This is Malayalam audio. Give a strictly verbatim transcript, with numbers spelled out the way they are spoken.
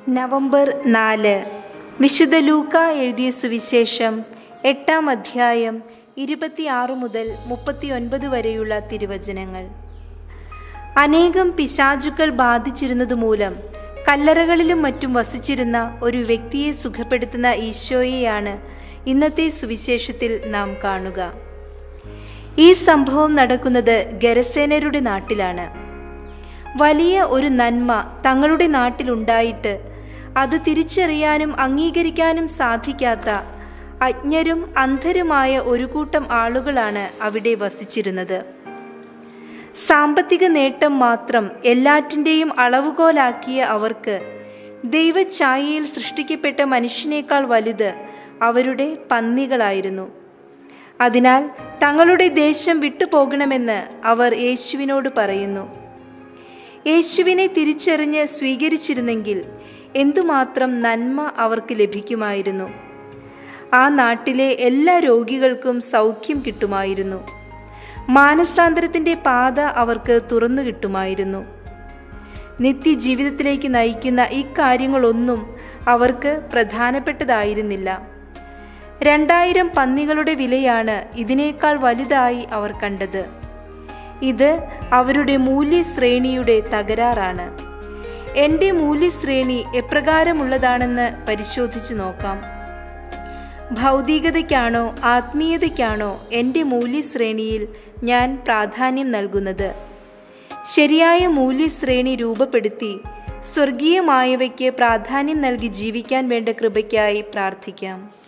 നവംബർ നാല്. വിശുദ്ധ ലൂക്ക എഴുതിയ സുവിശേഷം എട്ടാം അധ്യായം ഇരുപത്തിയാറ് മുതൽ മുപ്പത്തിയൊൻപത് വരെയുള്ള തിരുവചനങ്ങൾ. അനേകം പിശാചുക്കൾ ബാധിച്ചിരുന്നതുമൂലം കല്ലറകളിലും മറ്റും വസിച്ചിരുന്ന ഒരു വ്യക്തിയെ സുഖപ്പെടുത്തുന്ന ഈശോയെയാണ് ഇന്നത്തെ സുവിശേഷത്തിൽ നാം കാണുക. ഈ സംഭവം നടക്കുന്നത് ഗരസേനരുടെ നാട്ടിലാണ്. വലിയ ഒരു നന്മ തങ്ങളുടെ നാട്ടിലുണ്ടായിട്ട് അത് തിരിച്ചറിയാനും അംഗീകരിക്കാനും സാധിക്കാത്ത അജ്ഞരും അന്ധരുമായ ഒരു കൂട്ടം ആളുകളാണ് അവിടെ വസിച്ചിരുന്നത്. സാമ്പത്തിക നേട്ടം മാത്രം എല്ലാറ്റിൻ്റെയും അളവുകോലാക്കിയ അവർക്ക് ദൈവഛായയിൽ സൃഷ്ടിക്കപ്പെട്ട മനുഷ്യനേക്കാൾ വലുത് അവരുടെ പന്നികളായിരുന്നു. അതിനാൽ തങ്ങളുടെ ദേശം വിട്ടുപോകണമെന്ന് അവർ യേശുവിനോട് പറയുന്നു. യേശുവിനെ തിരിച്ചറിഞ്ഞ് സ്വീകരിച്ചിരുന്നെങ്കിൽ എന്തുമാത്രം നന്മ അവർക്ക് ലഭിക്കുമായിരുന്നു. ആ നാട്ടിലെ എല്ലാ രോഗികൾക്കും സൗഖ്യം കിട്ടുമായിരുന്നു. മാനസാന്തരത്തിൻ്റെ പാത അവർക്ക് തുറന്നു കിട്ടുമായിരുന്നു. നിത്യജീവിതത്തിലേക്ക് നയിക്കുന്ന ഇക്കാര്യങ്ങളൊന്നും അവർക്ക് പ്രധാനപ്പെട്ടതായിരുന്നില്ല. രണ്ടായിരം പന്നികളുടെ വിലയാണ് ഇതിനേക്കാൾ വലുതായി അവർ കണ്ടത്. ഇത് അവരുടെ മൂല്യശ്രേണിയുടെ തകരാറാണ്. എൻ്റെ മൂല്യശ്രേണി എപ്രകാരമുള്ളതാണെന്ന് പരിശോധിച്ചു നോക്കാം. ഭൗതികതയ്ക്കാണോ ആത്മീയതയ്ക്കാണോ എൻ്റെ മൂല്യശ്രേണിയിൽ ഞാൻ പ്രാധാന്യം നൽകുന്നത്? ശരിയായ മൂല്യശ്രേണി രൂപപ്പെടുത്തി സ്വർഗീയമായവയ്ക്ക് പ്രാധാന്യം നൽകി ജീവിക്കാൻ വേണ്ട കൃപയ്ക്കായി പ്രാർത്ഥിക്കാം.